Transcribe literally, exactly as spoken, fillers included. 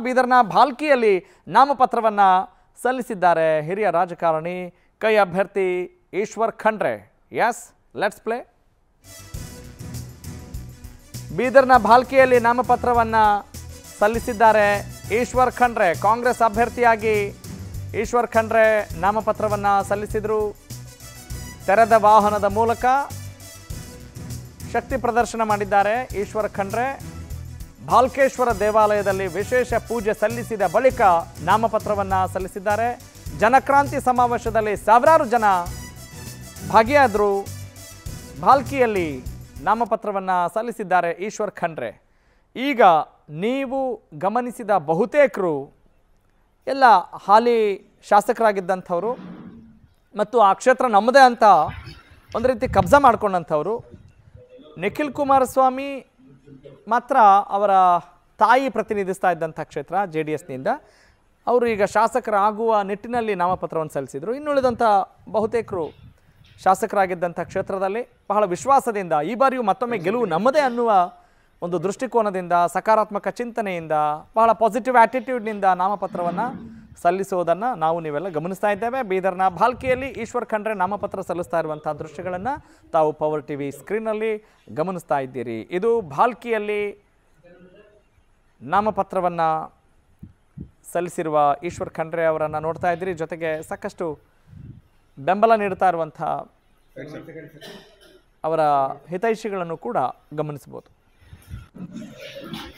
ಬೀದರ್ನ ಭಾಲ್ಕಿಯಲ್ಲಿ ನಾಮಪತ್ರವನ್ನು ಸಲ್ಲಿಸಿದ್ದಾರೆ ಹಿರಿಯ ರಾಜಕಾರಣಿ ಕೈ ಅಭ್ಯರ್ಥಿ Eshwar Khandre. Yes, let's play. ಬೀದರ್ನ ಭಾಲ್ಕಿಯಲ್ಲಿ ನಾಮಪತ್ರವನ್ನು ಸಲ್ಲಿಸಿದ್ದಾರೆ ಈಶ್ವರ್ ಖಂಡ್ರೆ. ಕಾಂಗ್ರೆಸ್ ಅಭ್ಯರ್ಥಿಯಾಗಿ ಈಶ್ವರ್ ಖಂಡ್ರೆ ನಾಮಪತ್ರವನ್ನು ಸಲ್ಲಿಸಿದರು. ತೆರೆದ ವಾಹನದ ಮೂಲಕ ಶಕ್ತಿ ಪ್ರದರ್ಶನ ಮಾಡಿದ್ದಾರೆ ಈಶ್ವರ್ ಖಂಡ್ರೆ. ಭಾಲ್ಕೇಶ್ವರ ದೇವಾಲಯದಲ್ಲಿ ವಿಶೇಷ ಪೂಜೆ ಸಲ್ಲಿಸಿದ ಬಳಿಕ ನಾಮಪತ್ರವನ್ನು ಸಲ್ಲಿಸಿದ್ದಾರೆ. ಜನಕ್ರಾಂತಿ ಸಮಾವೇಶದಲ್ಲಿ ಸಾವಿರಾರು ಜನ ಭಾಗಿಯಾದರು. ಭಾಲ್ಕಿಯಲ್ಲಿ ನಾಮಪತ್ರವನ್ನು ಸಲ್ಲಿಸಿದ್ದಾರೆ ಈಶ್ವರ್ ಖಂಡ್ರೆ. ಈಗ ನೀವು ಗಮನಿಸಿದ ಬಹುತೇಕರು ಎಲ್ಲ ಹಾಲಿ ಶಾಸಕರಾಗಿದ್ದಂಥವರು ಮತ್ತು ಆ ಕ್ಷೇತ್ರ ನಮ್ಮದೇ ಅಂತ ಒಂದು ರೀತಿ ಕಬ್ಜಾ ಮಾಡ್ಕೊಂಡಂಥವರು. ನಿಖಿಲ್ ಕುಮಾರಸ್ವಾಮಿ ಮಾತ್ರ ಅವರ ತಾಯಿ ಪ್ರತಿನಿಧಿಸ್ತಾ ಇದ್ದಂಥ ಕ್ಷೇತ್ರ ಜೆ ಡಿ ಎಸ್ನಿಂದ. ಅವರು ಈಗ ಶಾಸಕರಾಗುವ ನಿಟ್ಟಿನಲ್ಲಿ ನಾಮಪತ್ರವನ್ನು ಸಲ್ಲಿಸಿದರು. ಇನ್ನುಳಿದಂಥ ಬಹುತೇಕರು ಶಾಸಕರಾಗಿದ್ದಂಥ ಕ್ಷೇತ್ರದಲ್ಲಿ ಬಹಳ ವಿಶ್ವಾಸದಿಂದ ಈ ಬಾರಿಯೂ ಮತ್ತೊಮ್ಮೆ ಗೆಲುವು ನಮ್ಮದೇ ಅನ್ನುವ ಒಂದು ದೃಷ್ಟಿಕೋನದಿಂದ, ಸಕಾರಾತ್ಮಕ ಚಿಂತನೆಯಿಂದ, ಬಹಳ ಪಾಸಿಟಿವ್ ಆ್ಯಟಿಟ್ಯೂಡ್ನಿಂದ ನಾಮಪತ್ರವನ್ನು ಸಲ್ಲಿಸುವುದನ್ನು ನಾವು ನೀವೆಲ್ಲ ಗಮನಿಸ್ತಾ ಇದ್ದೇವೆ. ಬೀದರ್ನ ಭಾಲ್ಕಿಯಲ್ಲಿ ಈಶ್ವರ್ ಖಂಡ್ರೆ ನಾಮಪತ್ರ ಸಲ್ಲಿಸ್ತಾ ಇರುವಂಥ ದೃಶ್ಯಗಳನ್ನು ತಾವು ಪವರ್ ಟಿ ವಿ ಸ್ಕ್ರೀನ್ನಲ್ಲಿ ಗಮನಿಸ್ತಾ ಇದ್ದೀರಿ. ಇದು ಭಾಲ್ಕಿಯಲ್ಲಿ ನಾಮಪತ್ರವನ್ನು ಸಲ್ಲಿಸಿರುವ ಈಶ್ವರ್ ಖಂಡ್ರೆ ಅವರನ್ನು ನೋಡ್ತಾ ಇದ್ದೀರಿ. ಜೊತೆಗೆ ಸಾಕಷ್ಟು ಬೆಂಬಲ ನೀಡ್ತಾ ಇರುವಂಥ ಅವರ ಹಿತೈಷಿಗಳನ್ನು ಕೂಡ ಗಮನಿಸಬಹುದು.